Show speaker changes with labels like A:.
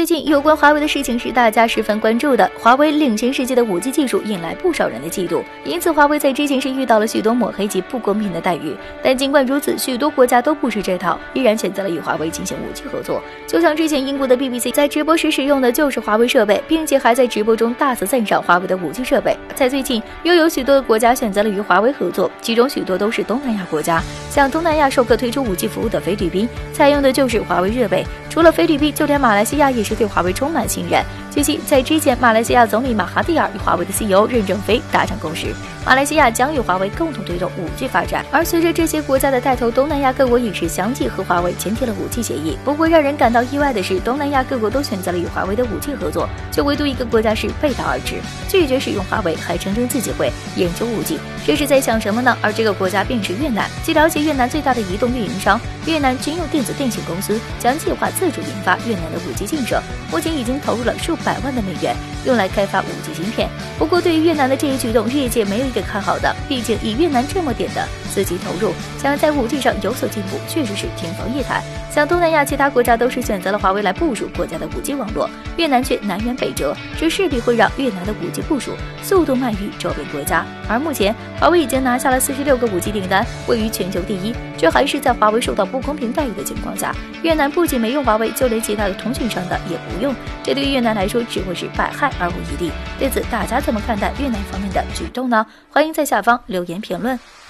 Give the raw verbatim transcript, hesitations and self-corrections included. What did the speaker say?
A: 最近有关华为的事情是大家十分关注的，华为领先世界的 五 G 技术引来不少人的嫉妒，因此华为在之前是遇到了许多抹黑及不公平的待遇。但尽管如此，许多国家都不吃这套，依然选择了与华为进行 五 G 合作。就像之前英国的 B B C 在直播时使用的就是华为设备，并且还在直播中大肆赞赏华为的 五 G 设备。在最近，又有许多的国家选择了与华为合作，其中许多都是东南亚国家，像东南亚首个推出 五 G 服务的菲律宾，采用的就是华为设备。除了菲律宾，就连马来西亚也是对华为充满信任。据悉，在之前，马来西亚总理马哈蒂尔与华为的 C E O 任正非达成共识，马来西亚将与华为共同推动 五 G 发展。而随着这些国家的带头，东南亚各国也是相继和华为签订了 五 G 协议。不过，让人感到意外的是，东南亚各国都选择了与华为的 五 G 合作，却唯独一个国家是背道而驰，拒绝使用华为，还声称自己会研究 五 G， 这是在想什么呢？而这个国家便是越南。据了解，越南最大的移动运营商越南军用电子电信公司将计划自主研发越南的 五 G 建设，目前已经投入了数百万的美元，用来开发 五 G 芯片。不过，对于越南的这一举动，业界没有一个看好的，毕竟以越南这么点的资金投入，想要在 五 G 上有所进步，确实是天方夜谭。像东南亚其他国家都是选择了华为来部署国家的 五 G 网络，越南却南辕北辙，这势必会让越南的 五 G 部署速度慢于周边国家。而目前，华为已经拿下了四十六个 五 G 订单，位于全球第一，这还是在华为受到不公平待遇的情况下。越南不仅没用华为，就连其他的通讯商的也不用，这对于越南来说只会是百害而无一利。对此，大家怎么看待越南方面的举动呢？欢迎在下方留言评论。